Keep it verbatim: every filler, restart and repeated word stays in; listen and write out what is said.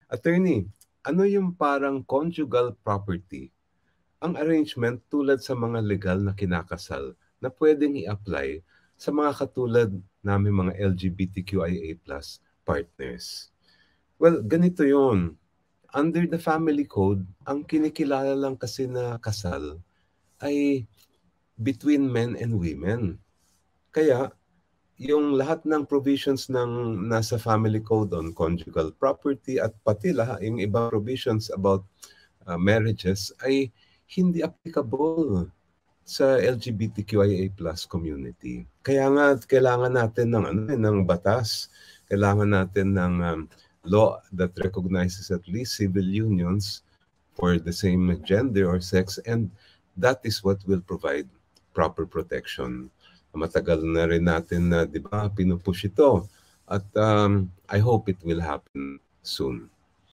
Attorney, ano yung parang conjugal property? Ang arrangement tulad sa mga legal na kinakasal na pwedeng i-apply sa mga katulad namin mga L G B T Q I A plus partners. Well, ganito yun. Under the family code, ang kinikilala lang kasi na kasal ay between men and women. Kaya, yung lahat ng provisions ng nasa family code on conjugal property at pati lahat yung ibang provisions about uh, marriages ay hindi applicable sa L G B T Q I A plus community. Kaya nga kailangan natin ng ano eh, ng batas, kailangan natin ng um, law that recognizes at least civil unions for the same gender or sex, and that is what will provide proper protection. Matagal na rin natin na, di ba, pinupush ito at um, I hope it will happen soon.